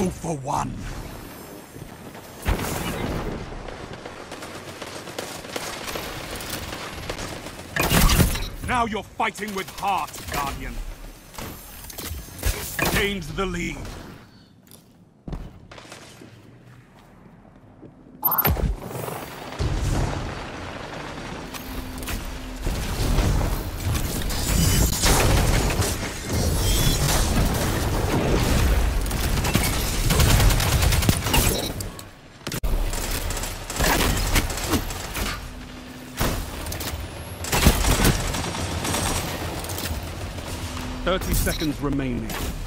Two for one. Now you're fighting with heart, Guardian. Gained the lead. Thirty seconds remaining.